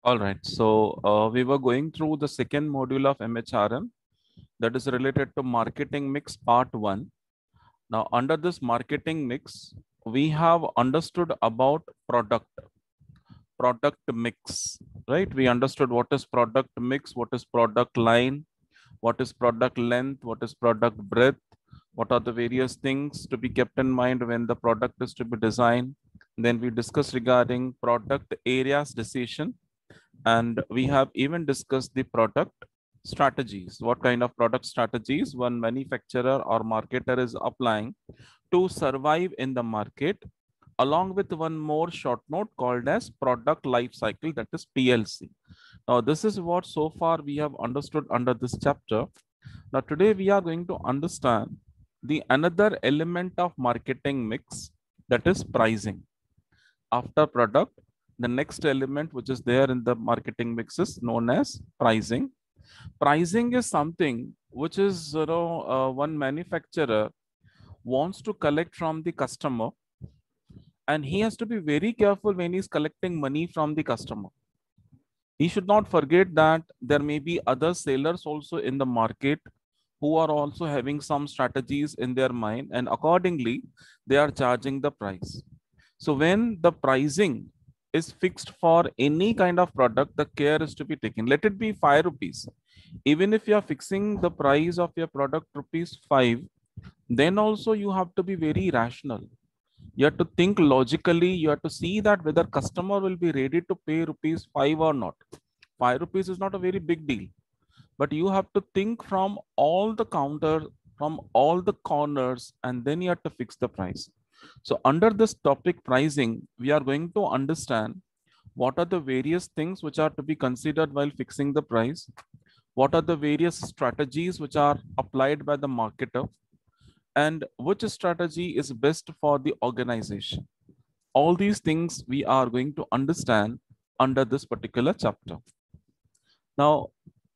All right. So we were going through the second module of MHRM that is related to marketing mix part one. Now, under this marketing mix, we have understood about product mix, right? We understood what is product mix, what is product line, what is product length, what is product breadth, what are the various things to be kept in mind when the product is to be designed. Then we discussed regarding product areas decision, and we have even discussed the product strategies. What kind of product strategies one manufacturer or marketer is applying to survive in the market, along with one more short note called as product life cycle, that is PLC. Now, this is what so far we have understood under this chapter. Now, today we are going to understand the another element of marketing mix, that is pricing. After product, the next element which is there in the marketing mix is known as pricing. Pricing is something which is, one manufacturer wants to collect from the customer, and he has to be very careful when he's collecting money from the customer. He should not forget that there may be other sellers also in the market who are also having some strategies in their mind, and accordingly they are charging the price. So when the pricing is fixed for any kind of product, the care is to be taken. Let it be 5 rupees. Even if you are fixing the price of your product rupees 5, then also you have to be very rational. You have to think logically. You have to see that whether customer will be ready to pay rupees 5 or not. 5 rupees is not a very big deal, but you have to think from all the counter, from all the corners, and then you have to fix the price. So under this topic pricing, we are going to understand what are the various things which are to be considered while fixing the price, what are the various strategies which are applied by the marketer, and which strategy is best for the organization. All these things we are going to understand under this particular chapter. Now,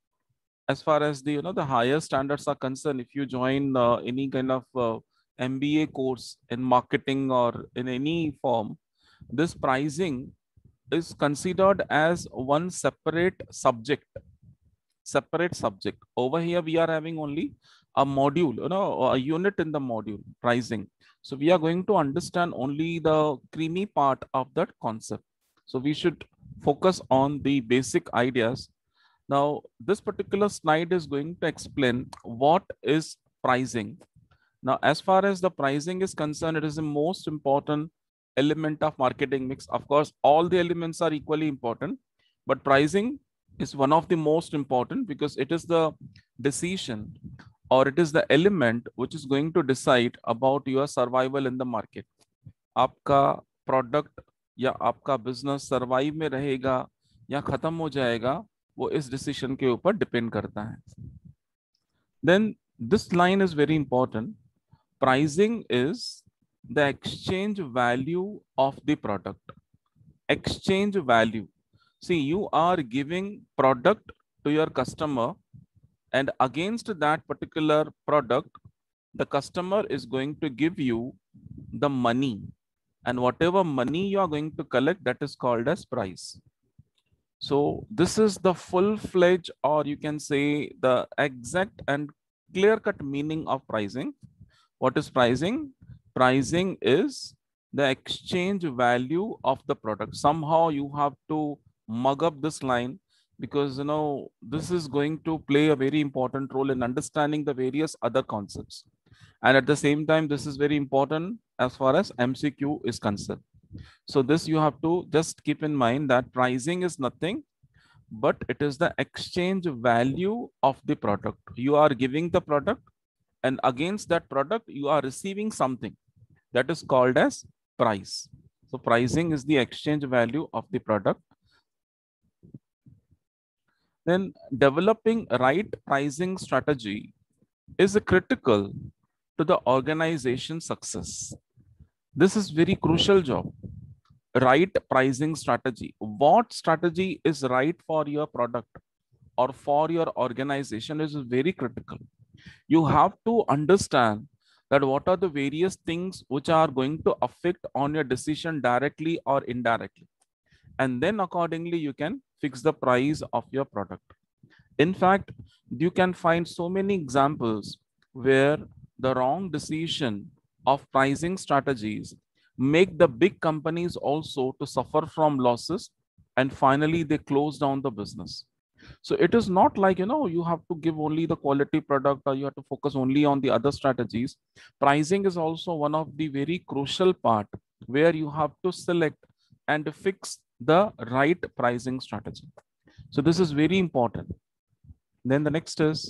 as far as the the higher standards are concerned, if you join any kind of MBA course in marketing or in any form, this pricing is considered as one separate subject. Over here we are having only a module, a unit in the module pricing. So we are going to understand only the creamy part of that concept. So we should focus on the basic ideas. Now, this particular slide is going to explain what is pricing. Now, as far as the pricing is concerned, it is the most important element of marketing mix. Of course, all the elements are equally important, but pricing is one of the most important because it is the decision, or it is the element which is going to decide about your survival in the market. आपका product या आपका business survive में रहेगा या खत्म हो जाएगा, वो इस डिसीजन के ऊपर डिपेंड करता है. Then this line is very important. Pricing is the exchange value of the product. Exchange value. See, you are giving product to your customer, and against that particular product, the customer is going to give you the money, and whatever money you are going to collect, that is called as price. So this is the full-fledged, or you can say the exact and clear-cut meaning of pricing. What is pricing? Pricing is the exchange value of the product. Somehow you have to mug up this line because this is going to play a very important role in understanding the various other concepts. And at the same time, this is very important as far as MCQ is concerned. So this you have to just keep in mind that pricing is nothing but it is the exchange value of the product. You are giving the product, and against that product you are receiving something, that is called as price. So pricing is the exchange value of the product. Then developing right pricing strategy is critical to the organization success. This is very crucial job. Right pricing strategy. What strategy is right for your product or for your organization is very critical. You have to understand that what are the various things which are going to affect on your decision directly or indirectly. And then accordingly, you can fix the price of your product. In fact, you can find so many examples where the wrong decision of pricing strategies make the big companies also to suffer from losses, and finally they close down the business. So it is not like, you have to give only the quality product or you have to focus only on the other strategies. Pricing is also one of the very crucial part where you have to select and fix the right pricing strategy. So this is very important. Then the next is,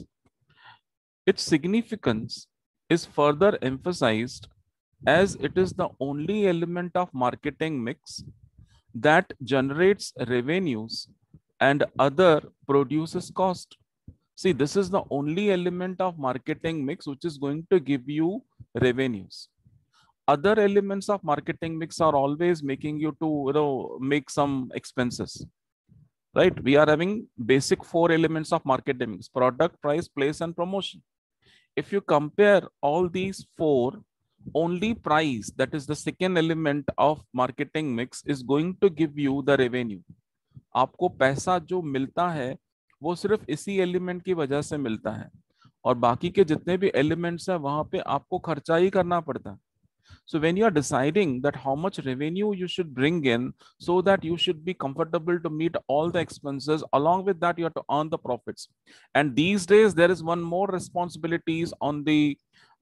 its significance is further emphasized as it is the only element of marketing mix that generates revenues and other produces cost. See, this is the only element of marketing mix which is going to give you revenues. Other elements of marketing mix are always making you to, make some expenses, right? We are having basic four elements of marketing mix: product, price, place, and promotion. If you compare all these four, only price, that is the second element of marketing mix, is going to give you the revenue. आपको पैसा जो मिलता है वो सिर्फ इसी element की वजह से मिलता है, और बाकी के जितने भी एलिमेंट्स हैं वहां पे आपको खर्चा ही करना पड़ता है. So when you are deciding that how much revenue you should bring in, so that you should be comfortable to meet all the expenses, along with that you have to earn the profits. And these days there is one more responsibilities on the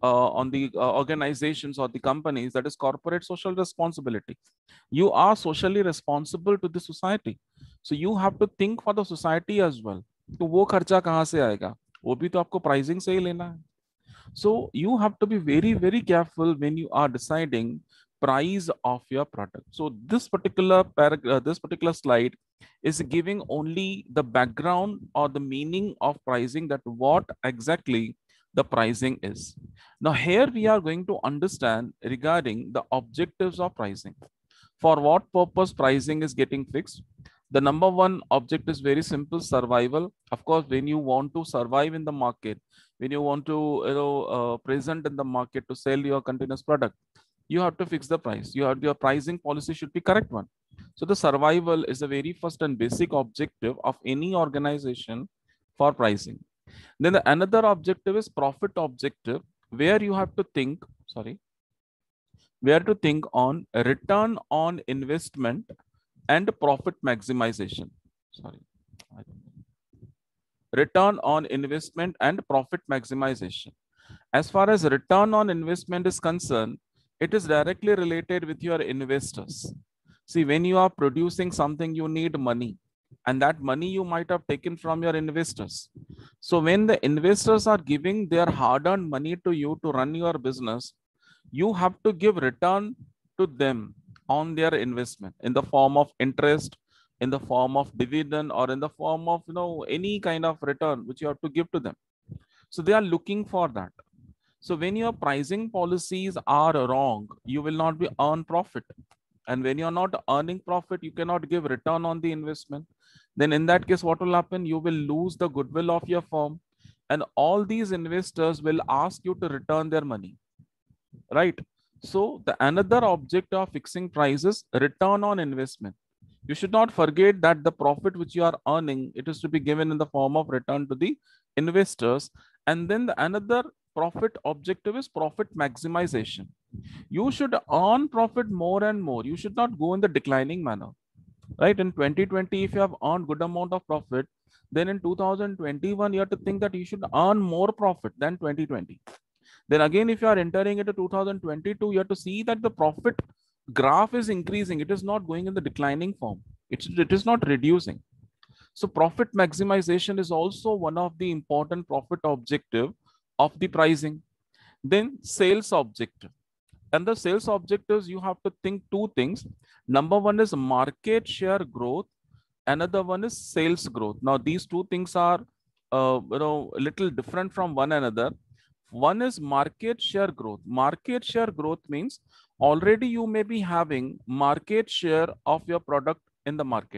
organizations or the companies, that is corporate social responsibility. You are socially responsible to the society, so you have to think for the society as well. तो वो खर्चा कहाँ से आएगा? वो भी तो आपको प्राइसिंग से ही लेना है. So you have to be very, very careful when you are deciding price of your product. So this particular paragraph, this particular slide is giving only the background or the meaning of pricing, that what exactly the pricing is. Now here we are going to understand regarding the objectives of pricing. For what purpose pricing is getting fixed? The number one object is very simple: survival. Of course, when you want to survive in the market, when you want to present in the market to sell your continuous product, you have to fix the price. Your pricing policy should be correct one. So the survival is the very first and basic objective of any organization for pricing. Then another objective is profit objective, where you have to think, on return on investment and profit maximization. Return on investment and profit maximization. As far as return on investment is concerned, it is directly related with your investors. See, when you are producing something, you need money, and that money you might have taken from your investors. So when the investors are giving their hard-earned money to you to run your business, you have to give return to them on their investment in the form of interest, in the form of dividend, or in the form of any kind of return which you have to give to them. So they are looking for that. So when your pricing policies are wrong, you will not be earn profit. And when you're not earning profit, you cannot give return on the investment. Then in that case, what will happen? You will lose the goodwill of your firm, and all these investors will ask you to return their money, right? So the another object of fixing prices, return on investment. You should not forget that the profit which you are earning, it is to be given in the form of return to the investors. And then the another profit objective is profit maximization. You should earn profit more and more. You should not go in the declining manner, right? In 2020, if you have earned good amount of profit, then in 2021, you have to think that you should earn more profit than 2020. Then again, if you are entering into 2022, you have to see that the profit graph is increasing. It is not going in the declining form. It is not reducing. So profit maximization is also one of the important profit objective of the pricing. Then sales objective. And the sales objectives, you have to think two things. Number one is market share growth. Another one is sales growth. Now, these two things are a little different from one another. One is market share growth. Market share growth means already you may be having market share of your product in the market.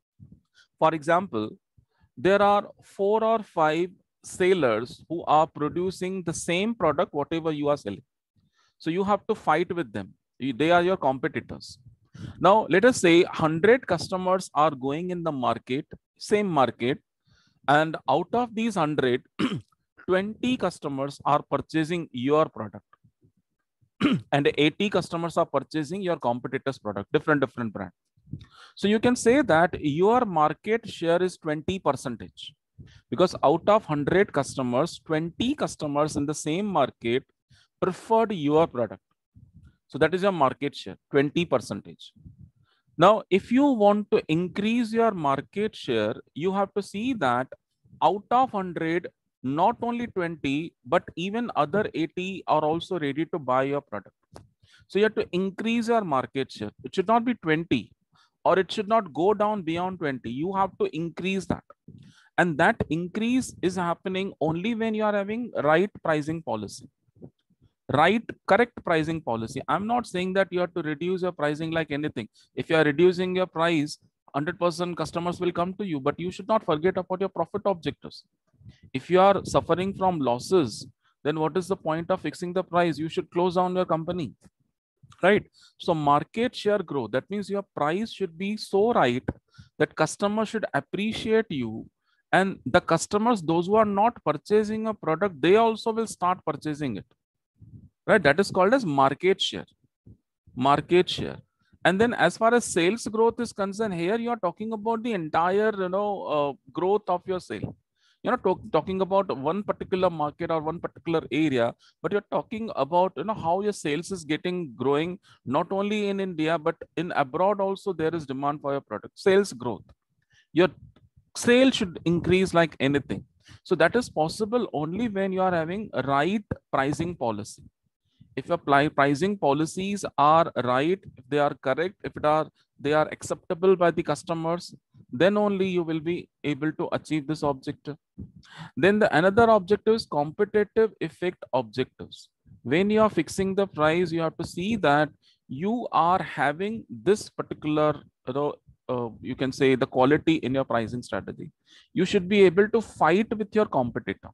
For example, there are 4 or 5 sellers who are producing the same product, whatever you are selling. So you have to fight with them. They are your competitors. Now, let us say 100 customers are going in the market, same market, and out of these 100, 20 customers are purchasing your product and 80 customers are purchasing your competitor's product, different brand. So you can say that your market share is 20%, because out of 100 customers, 20 customers in the same market preferred your product. So that is your market share, 20%. Now, if you want to increase your market share, you have to see that out of 100, not only 20, but even other 80 are also ready to buy your product. So you have to increase your market share. It should not be 20, or it should not go down beyond 20. You have to increase that. And that increase is happening only when you are having right pricing policy. Right, correct pricing policy. I'm not saying that you have to reduce your pricing like anything. If you are reducing your price, 100% customers will come to you, but you should not forget about your profit objectives. If you are suffering from losses, then what is the point of fixing the price? You should close down your company, right? So market share growth, that means your price should be so right that customers should appreciate you, and the customers, those who are not purchasing a product, they also will start purchasing it, right? That is called as market share. Market share. And then as far as sales growth is concerned, here you are talking about the entire growth of your sale. You're not talking about one particular market or one particular area, but you're talking about how your sales is getting growing, not only in India but in abroad also. There is demand for your product. Sales growth, your sale should increase like anything. So that is possible only when you are having a right pricing policy. If your pricing policies are right, if they are correct, if they are acceptable by the customers, then only you will be able to achieve this objective. Then the another objective is competitive effect objectives. When you are fixing the price, you have to see that you are having this particular, you can say, the quality in your pricing strategy. You should be able to fight with your competitor.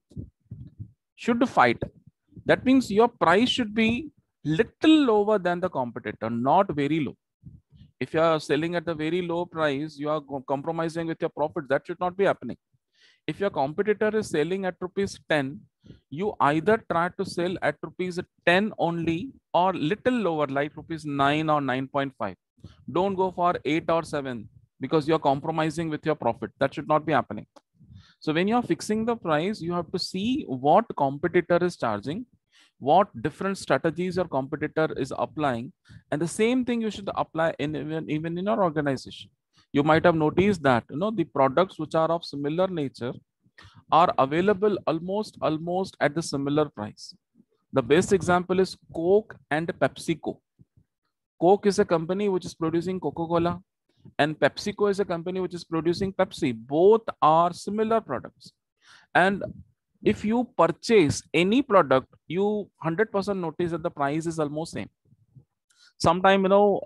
Should fight. That means your price should be little lower than the competitor, not very low. If you are selling at a very low price, you are compromising with your profit. That should not be happening. If your competitor is selling at rupees 10, you either try to sell at rupees 10 only, or little lower, like rupees 9 or 9.5. Don't go for 8 or 7, because you are compromising with your profit. That should not be happening. So when you are fixing the price, you have to see what competitor is charging, what different strategies your competitor is applying, and the same thing you should apply in even in your organization. You might have noticed that the products which are of similar nature are available almost at the similar price. The best example is Coke and PepsiCo. Coke is a company which is producing Coca-Cola, and PepsiCo is a company which is producing Pepsi. Both are similar products. And if you purchase any product, you 100% notice that the price is almost same. Sometime,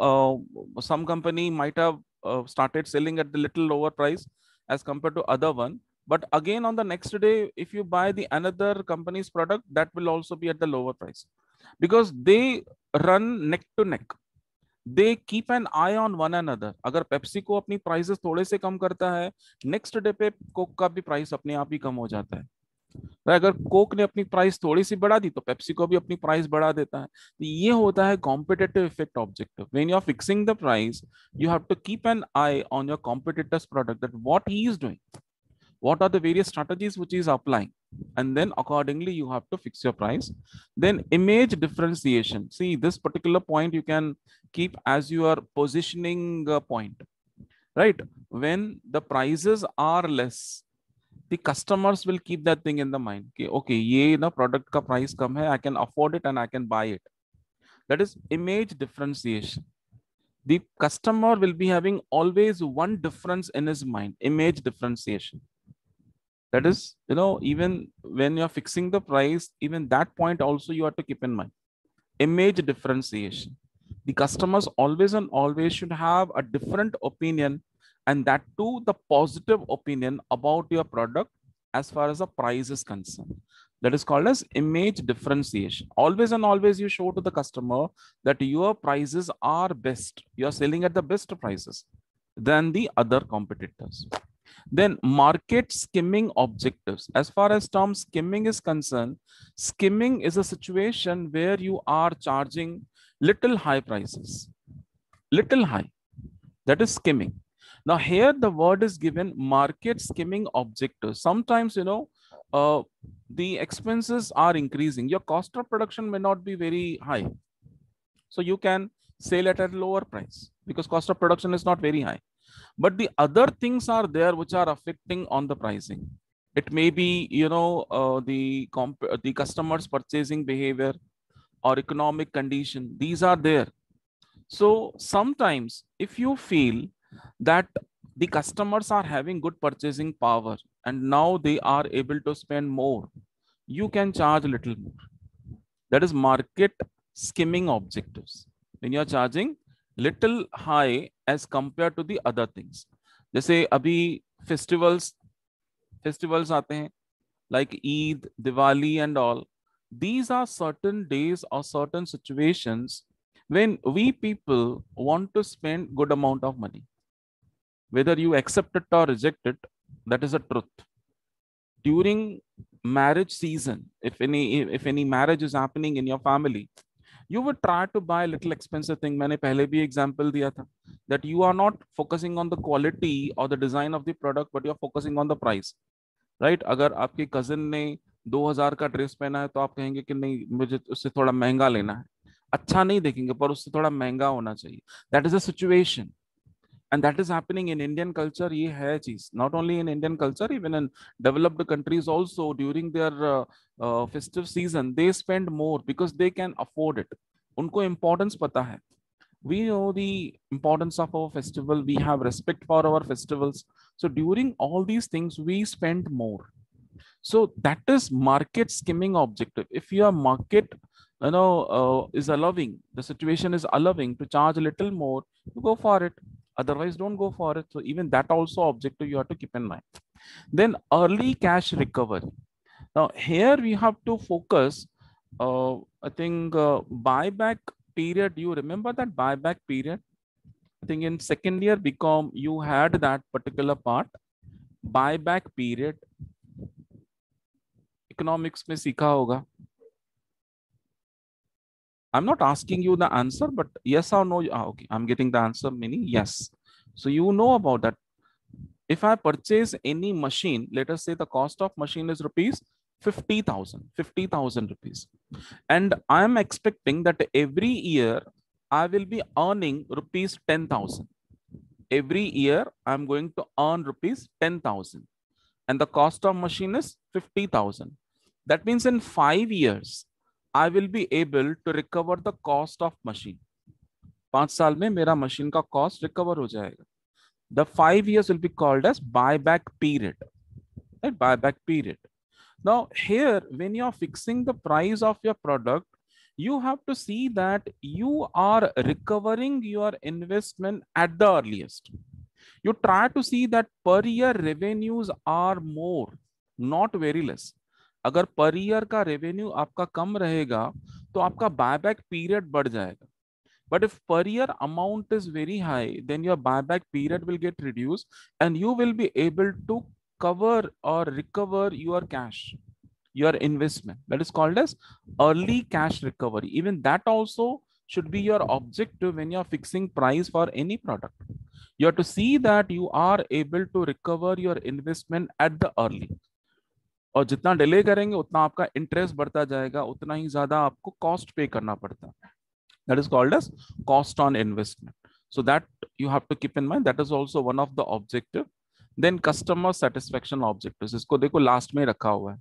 some company might have started selling at the little lower price as compared to other one. But again, on the next day, if you buy the another company's product, that will also be at the lower price, because they run neck to neck. They keep an eye on one another. अगर Pepsi को अपनी prices थोड़े से कम करता है, next day पे Coke का भी प्राइस अपने आप ही कम हो जाता है. अगर कोक ने अपनी प्राइस थोड़ी सी बढ़ा दी, तो पेप्सी को भी अपनी प्राइस बढ़ा देता है. तो ये होता है competitive effect objective. When you are fixing the price, you have to keep an eye on your competitor's product, that what he is doing, what are the various strategies which he is applying, and then accordingly you have to fix your price. Then image differentiation. See, this particular point you can keep as your positioning point, right? When the prices are less, the customers will keep that thing in the mind. Okay, ye na product ka price kam hai, I can afford it and I can buy it. That is image differentiation. The customer will be having always one difference in his mind, image differentiation. That is, even when you're fixing the price, even that point also you have to keep in mind. Image differentiation. The customers always and always should have a different opinion, and that too the positive opinion about your product as far as the price is concerned. That is called as image differentiation. Always and always you show to the customer that your prices are best. You are selling at the best prices than the other competitors. Then market skimming objectives. As far as term skimming is concerned, skimming is a situation where you are charging little high prices, little high. That is skimming. Now here the word is given market skimming objectives. Sometimes, the expenses are increasing. Your cost of production may not be very high. So you can sell it at a lower price because cost of production is not very high. But the other things are there which are affecting on the pricing. It may be, the customer's purchasing behavior or economic condition. These are there. So sometimes if you feel that the customers are having good purchasing power and now they are able to spend more, you can charge a little more. That is market skimming objectives. When you are charging little high as compared to the other things. जैसे अभी festivals आते हैं like Eid, Diwali and all. These are certain days or certain situations when we people want to spend good amount of money. Whether you accept it or reject it, that is a truth. During marriage season, if any marriage is happening in your family, you would try to buy a little expensive thing. मैंने पहले भी example दिया था that you are not focusing on the quality or the design of the product, but you are focusing on the price, right? अगर आपके cousin ने 2000 का dress पहना है तो आप कहेंगे कि नहीं, मुझे उससे थोड़ा महंगा लेना है. अच्छा नहीं देखेंगे पर उससे थोड़ा महंगा होना चाहिए. That is a situation. And that is happening in Indian culture. ये है चीज. Not only in Indian culture, even in developed countries also, during their festive season, they spend more because they can afford it. उनको importance पता है. We know the importance of our festival. We have respect for our festivals. So during all these things, we spend more. So that is market skimming objective. If your market, is allowing, the situation is allowing to charge a little more, you go for it. Otherwise, don't go for it. So even that also objective you have to keep in mind. Then early cash recovery. Now here we have to focus. I think buyback period. You remember that buyback period? I think in second year BCom you had that particular part. Buyback period. Economics में सीखा होगा. I'm not asking you the answer, but yes or no. Okay, I'm getting the answer, meaning yes. So you know about that. If I purchase any machine, let us say the cost of machine is rupees 50,000 rupees. And I'm expecting that every year I will be earning rupees 10,000. Every year I'm going to earn rupees 10,000. And the cost of machine is 50,000. That means in 5 years, I will be able to recover the cost of machine. 5 साल में मेरा machine का cost recover हो जाएगा. The 5 years will be called as buyback period. Right? Buyback period. Now here, when you are fixing the price of your product, you have to see that you are recovering your investment at the earliest. You try to see that per year revenues are more, not very less. अगर per year का revenue आपका कम रहेगा तो आपका buyback period बढ़ जाएगा. But if per year amount is very high, then your buyback period will get reduced and you will be able to cover or recover your cash, your investment. That is called as early cash recovery. Even that also should be your objective when you are fixing price for any product. You have to see that you are able to recover your investment at the early. और जितना delay करेंगे उतना आपका interest बढ़ता जाएगा, उतना ही ज्यादा आपको कॉस्ट पे करना पड़ता है. That is called as cost on investment. So that you have to keep in mind. That is also one of the objective. Then customer satisfaction objectives. इसको देखो लास्ट में रखा हुआ है.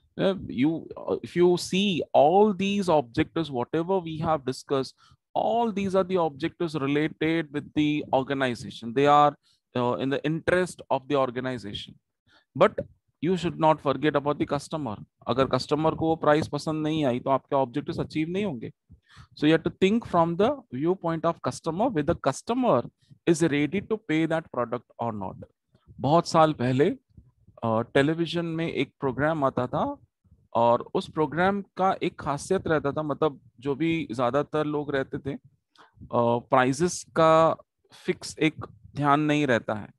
If you see all these objectives, whatever we have discussed, all these are the objectives related with the organization. They are in the interest of the organization. But you should not forget about the customer. अगर customer को वो price पसंद नहीं आई तो आपके objectives achieve नहीं होंगे. So you have to think from the viewpoint of customer, whether the customer is ready to pay that product or not. बहुत साल पहले टेलीविजन में एक प्रोग्राम आता था और उस प्रोग्राम का एक खासियत रहता था, मतलब जो भी ज्यादातर लोग रहते थे, प्राइजेस का फिक्स एक ध्यान नहीं रहता है।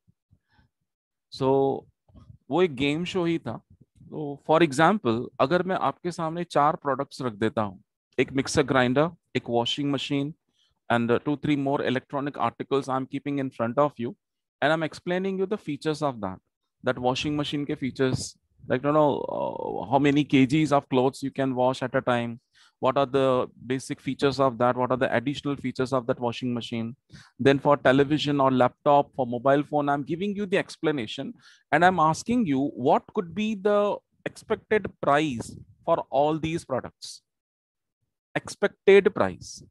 सो वो एक गेम शो ही था। तो फॉर एग्जाम्पल, अगर मैं आपके सामने चार प्रोडक्ट्स रख देता हूँ, एक मिक्सर ग्राइंडर, एक washing machine, and two three more electronic articles I'm keeping in front of you, and I'm explaining you the features of that washing machine ke features, like how many kgs of clothes you can wash at a time, what are the basic features of that, what are the additional features of that washing machine. Then for television or laptop, for mobile phone, I'm giving you the explanation, and I'm asking you what could be the expected price for all these products. Expected price.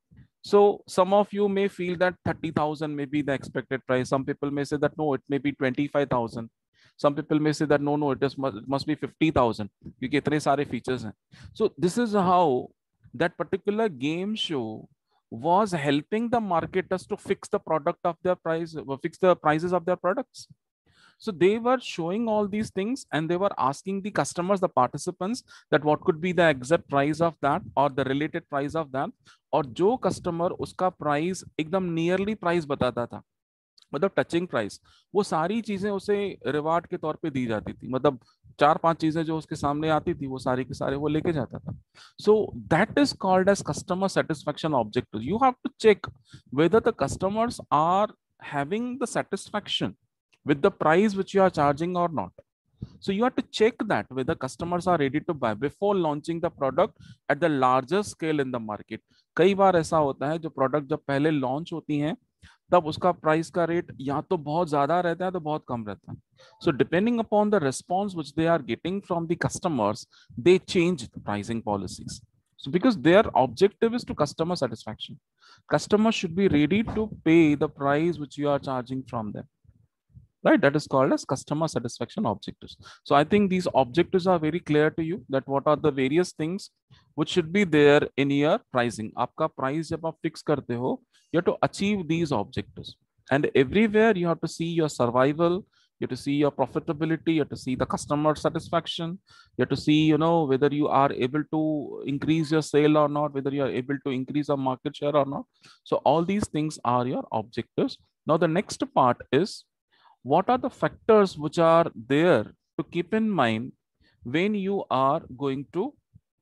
So some of you may feel that 30,000 may be the expected price. Some people may say that no, it may be 25,000. Some people may say that no, it must be 50,000 क्योंकि इतने सारे features हैं. So this is how that particular game show was helping the marketers to fix the product of their price, fix the prices of their products. So they were showing all these things and they were asking the customers, the participants, that what could be the exact price of that or the related price of that. और जो customer उसका price एकदम nearly price बताता था, मतलब touching price, वो सारी चीजें उसे रिवार्ड के तौर पे दी जाती थी। मतलब चार पांच चीजें जो उसके सामने आती थी वो सारी के सारे वो लेके जाता था। So that is called as customer satisfaction objective. You have to check whether the customers are having the satisfaction with the price which you are charging or not. So you have to check that whether customers are ready to buy before launching the product at the larger scale in the market. कई बार ऐसा होता है जो product जब पहले launch होती हैं तब उसका प्राइस का रेट या तो बहुत ज्यादा रहता है तो बहुत कम रहता है। So depending upon the response which they are getting from the customers, they change the pricing policies. So because their objective is to customer satisfaction, customers should be ready to pay the price which you are charging from them, right? That is called as customer satisfaction objectives. So I think these objectives are very clear to you, that what are the various things which should be there in your pricing. आपका price जब आप fix करते हो, you have to achieve these objectives, and everywhere you have to see your survival, you have to see your profitability, you have to see the customer satisfaction, you have to see, whether you are able to increase your sale or not, whether you are able to increase your market share or not. So all these things are your objectives. Now the next part is, what are the factors which are there to keep in mind when you are going to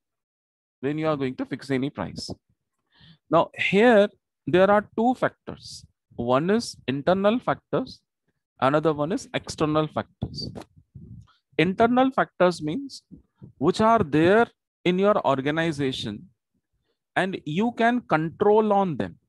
fix any price. Now here there are two factors. One is internal factors, another one is external factors. Internal factors means which are there in your organization and you can control on them,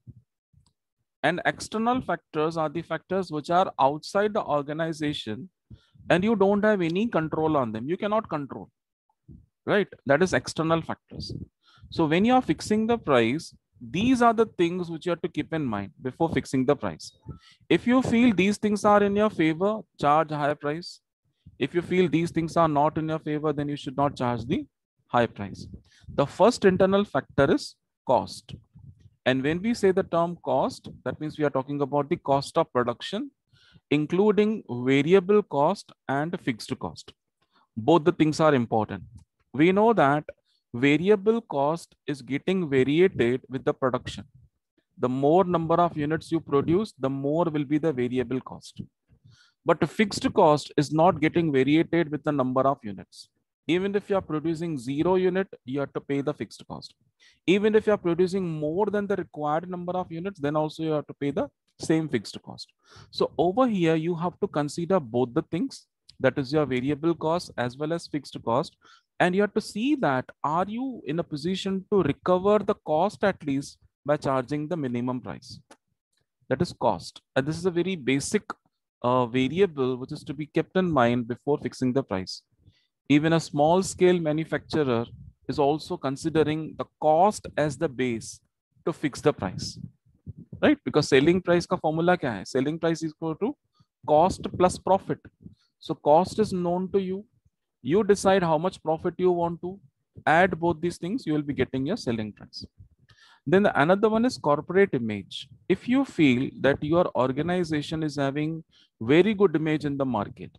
and external factors are the factors which are outside the organization and you don't have any control on them, you cannot control, right? That is external factors. So when you are fixing the price, these are the things which you have to keep in mind before fixing the price. If you feel these things are in your favor, charge higher price. If you feel these things are not in your favor, then you should not charge the high price. The first internal factor is cost. And when we say the term cost, that means we are talking about the cost of production, including variable cost and fixed cost. Both the things are important. We know that variable cost is getting variated with the production. The more number of units you produce, the more will be the variable cost. But the fixed cost is not getting variated with the number of units. Even if you are producing 0 unit, you have to pay the fixed cost. Even if you are producing more than the required number of units, then also you have to pay the same fixed cost. So over here, you have to consider both the things, that is your variable cost as well as fixed cost. And you have to see that, are you in a position to recover the cost at least by charging the minimum price? That is cost. And this is a very basic variable which is to be kept in mind before fixing the price. Even a small scale manufacturer is also considering the cost as the base to fix the price, right? Because selling price का formula क्या है? Selling price is equal to cost plus profit. So cost is known to you. You decide how much profit you want to. Add both these things, you will be getting your selling price. Then another one is corporate image. If you feel that your organization is having very good image in the market,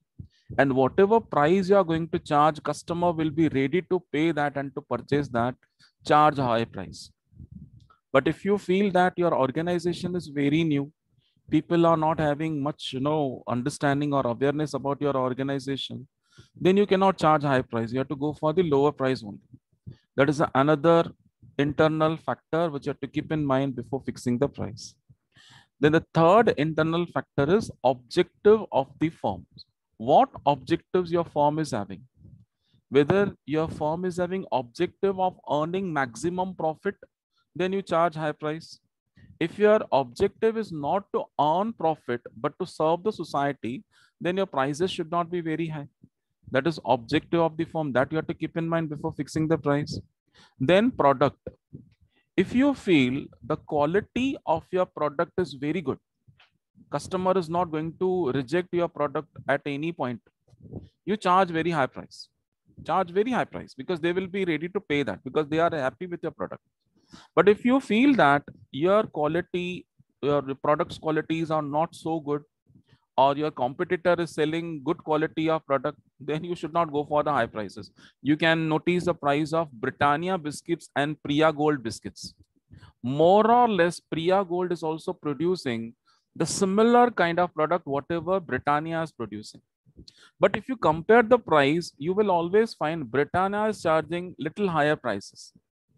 And whatever price you are going to charge, customer will be ready to pay that and to purchase that, charge a high price. But if you feel that your organization is very new, people are not having much, understanding or awareness about your organization, then you cannot charge high price. You have to go for the lower price only. That is another internal factor which you have to keep in mind before fixing the price. Then the third internal factor is objective of the firm. What objectives your firm is having? Whether your firm is having objective of earning maximum profit, then you charge high price. If your objective is not to earn profit but to serve the society, then your prices should not be very high. That is objective of the firm that you have to keep in mind before fixing the price. Then product. If you feel the quality of your product is very good, customer is not going to reject your product at any point, you charge very high price. Charge very high price because they will be ready to pay that because they are happy with your product. But if you feel that your quality, your product's qualities are not so good, or your competitor is selling good quality of product, then you should not go for the high prices. You can notice the price of Britannia biscuits and Priya Gold biscuits. More or less, Priya Gold is also producing the similar kind of product whatever Britannia is producing. But if you compare the price, you will always find Britannia is charging little higher prices,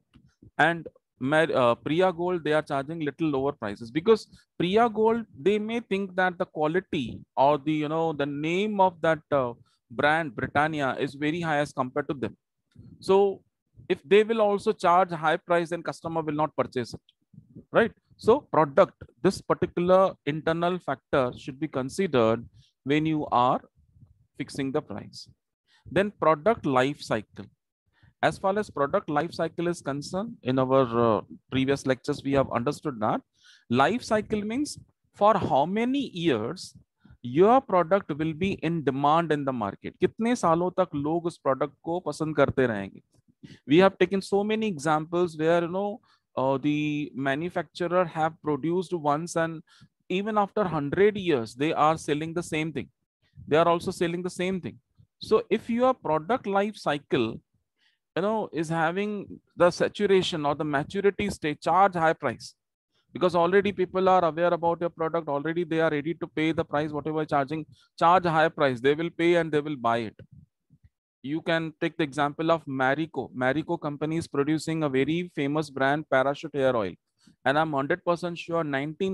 and Priya Gold, they are charging little lower prices because Priya Gold, they may think that the quality or the name of that brand Britannia is very high as compared to them. So if they will also charge high price, then customer will not purchase it, right? So product, this particular internal factor should be considered when you are fixing the price. Then product life cycle. As far as product life cycle is concerned, in our previous lectures, we have understood that life cycle means for how many years your product will be in demand in the market. कितने सालों तक लोग उस product को पसंद करते रहेंगे. We have taken so many examples where the manufacturer have produced once, and even after 100 years they are selling the same thing. They are also selling the same thing. So if your product life cycle is having the saturation or the maturity stage, charge high price because already people are aware about your product. Already they are ready to pay the price whatever charging. Charge high price, they will pay and they will buy it. You can take the example of Marico. Marico company is producing a very famous brand, Parachute hair oil, and I'm 100% sure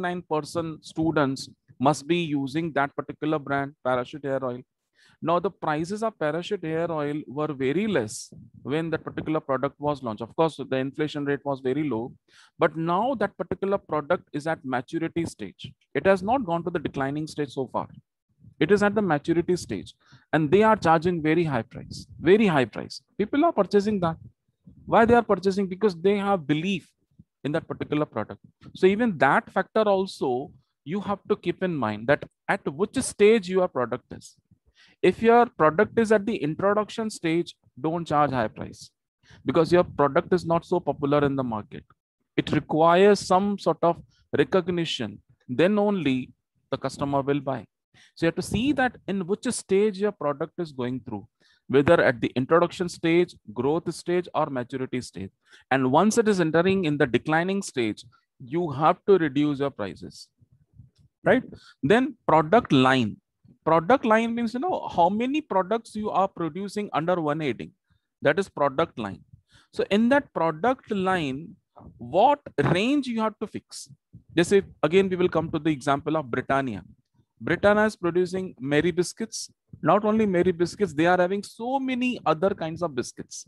99% students must be using that particular brand, Parachute hair oil. Now, the prices of Parachute hair oil were very less when that particular product was launched. Of course, the inflation rate was very low, but now that particular product is at maturity stage. It has not gone to the declining stage so far. It is at the maturity stage, and they are charging very high price, very high price. People are purchasing that. Why they are purchasing? Because they have belief in that particular product. So even that factor also you have to keep in mind that at which stage your product is. If your product is at the introduction stage, don't charge high price because your product is not so popular in the market. It requires some sort of recognition. Then only the customer will buy. So you have to see that in which stage your product is going through, whether at the introduction stage, growth stage, or maturity stage. And once it is entering in the declining stage, you have to reduce your prices, right? Then product line. Product line means, how many products you are producing under one heading. That is product line. So in that product line, what range you have to fix? Just say, again, we will come to the example of Britannia. Britannia is producing Mary biscuits. Not only Mary biscuits, they are having so many other kinds of biscuits.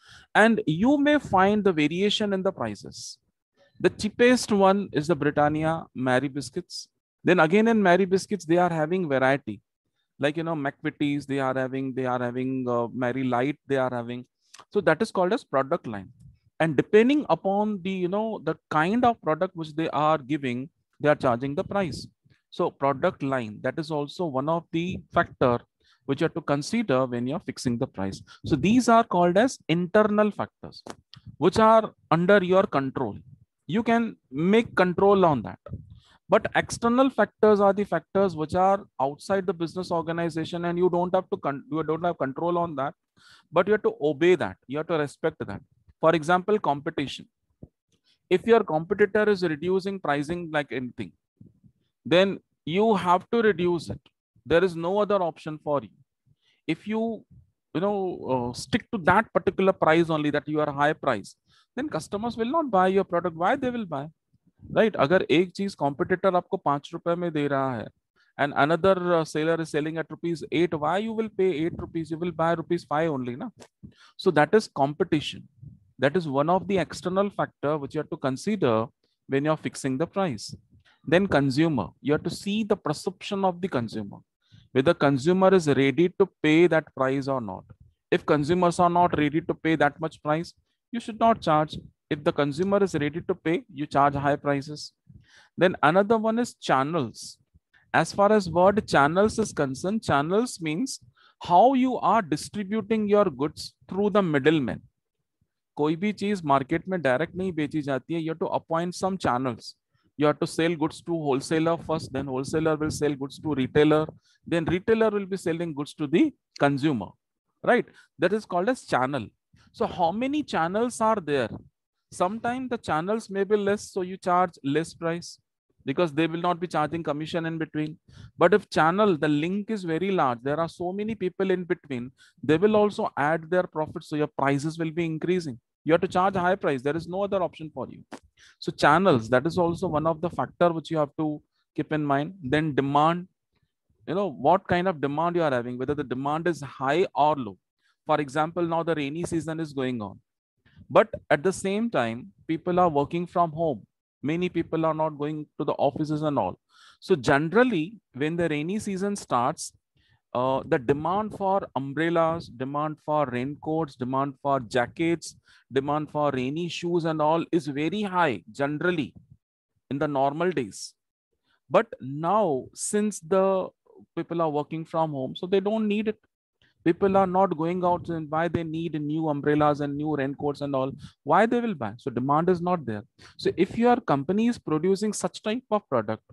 And you may find the variation in the prices. The cheapest one is the Britannia Mary biscuits. Then again in Mary biscuits, they are having variety. Like, McVitie's, they are having Mary Light, they are having. So that is called as product line. And depending upon the kind of product which they are giving, they are charging the price. So product line, that is also one of the factor which you have to consider when you're fixing the price. So these are called as internal factors, which are under your control. You can make control on that. But external factors are the factors which are outside the business organization, and you don't have to you don't have control on that, but you have to obey that, you have to respect that. For example, competition. If your competitor is reducing pricing like anything, then you have to reduce it. There is no other option for you. If you stick to that particular price only, that you are high price, then customers will not buy your product. Why they will buy? Right? अगर एक चीज competitor आपको 5 रुपए में दे रहा है, and another seller is selling at rupees 8, why you will pay 8 rupees? You will buy rupees 5 only, na? So that is competition. That is one of the external factor which you have to consider when you're fixing the price. Then consumer, you have to see the perception of the consumer, whether consumer is ready to pay that price or not. If consumers are not ready to pay that much price, you should not charge. If the consumer is ready to pay, you charge high prices. Then another one is channels. As far as word channels is concerned, channels means how you are distributing your goods through the middlemen. कोई भी चीज market में direct नहीं बेची जाती है. You have to appoint some channels. You have to sell goods to wholesaler first, then wholesaler will sell goods to retailer, then retailer will be selling goods to the consumer, right? That is called as channel. So how many channels are there? Sometimes the channels may be less, so you charge less price because they will not be charging commission in between. But if channel, the link is very large, there are so many people in between, they will also add their profits, so your prices will be increasing. You have to charge a high price. There is no other option for you. So channels, that is also one of the factor which you have to keep in mind. Then demand, what kind of demand you are having, whether the demand is high or low. For example, now the rainy season is going on, but at the same time, people are working from home. Many people are not going to the offices and all. So generally, when the rainy season starts, the demand for umbrellas, demand for raincoats, demand for jackets, demand for rainy shoes and all is very high generally in the normal days. But now, since the people are working from home, so they don't need it. People are not going out, and why they need new umbrellas and new raincoats and all? Why they will buy? So demand is not there. So if your company is producing such type of product,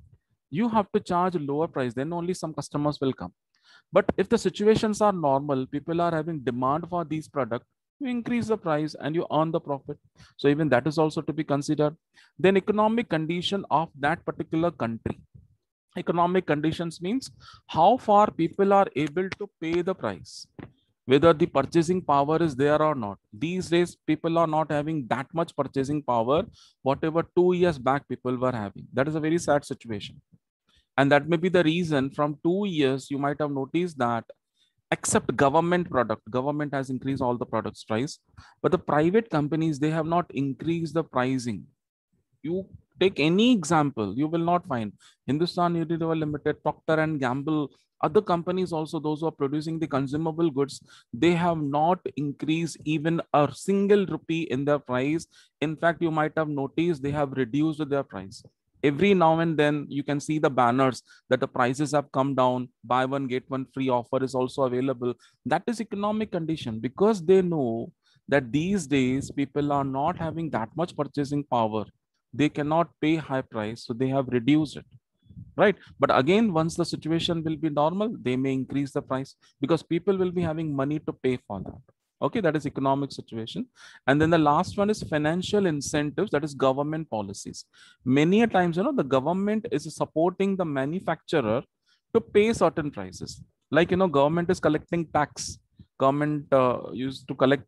you have to charge lower price, then only some customers will come. But if the situations are normal, people are having demand for these products, you increase the price and you earn the profit. So even that is also to be considered. Then economic condition of that particular country. Economic conditions means how far people are able to pay the price, whether the purchasing power is there or not. These days, people are not having that much purchasing power, whatever 2 years back people were having. That is a very sad situation. And that may be the reason from 2 years, you might have noticed that except government has increased all the products price, but the private companies, they have not increased the pricing. You take any example, you will not find Hindustan Unilever Limited, Procter and Gamble, other companies also, those who are producing the consumable goods, they have not increased even a single rupee in their price. In fact, you might have noticed they have reduced their price. Every now and then you can see the banners that the prices have come down, buy one get one free offer is also available. That is economic condition, because they know that these days people are not having that much purchasing power. They cannot pay high price, so they have reduced it, right? But again, once the situation will be normal, they may increase the price because people will be having money to pay for that. Okay, that is economic situation. And then the last one is financial incentives, that is government policies. Many a times, the government is supporting the manufacturer to pay certain prices. Like, government is collecting tax. Government used to collect,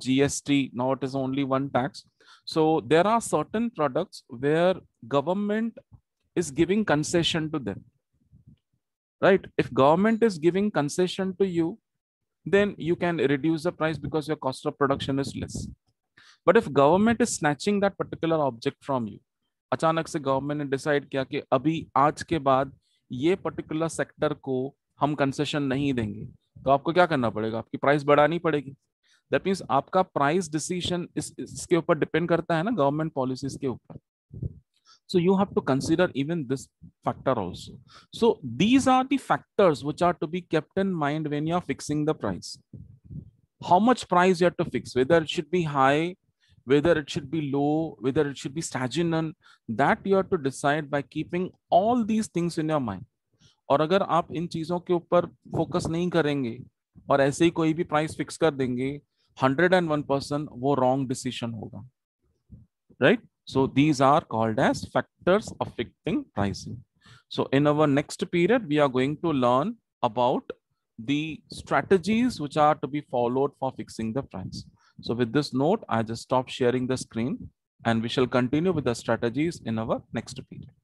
GST. Now it is only one tax. So there are certain products where government is giving concession to them, right? If government is giving concession to you, then you can reduce the price because your cost of production is less. But if government is snatching that particular object from you, अचानक से government ने decide किया कि अभी आज के बाद ये पर्टिकुलर सेक्टर को हम कंसेशन नहीं देंगे, तो आपको क्या करना पड़ेगा? आपकी प्राइस बढ़ानी पड़ेगी. दैट मीन्स आपका प्राइस डिसीजन इसके ऊपर डिपेंड करता है ना, गवर्नमेंट पॉलिसीज के ऊपर. So you have to consider even this factor also. So these are the factors which are to be kept in mind when you are fixing the price. How much price you have to fix, whether it should be high, whether it should be low, whether it should be stagnant, that you have to decide by keeping all these things in your mind. और अगर आप इन चीजों के ऊपर focus नहीं करेंगे और ऐसे ही कोई भी प्राइस फिक्स कर देंगे 101%, वो रॉन्ग डिसीजन होगा, right? So these are called as factors affecting pricing. So in our next period, we are going to learn about the strategies which are to be followed for fixing the price. So with this note, I just stop sharing the screen and we shall continue with the strategies in our next period.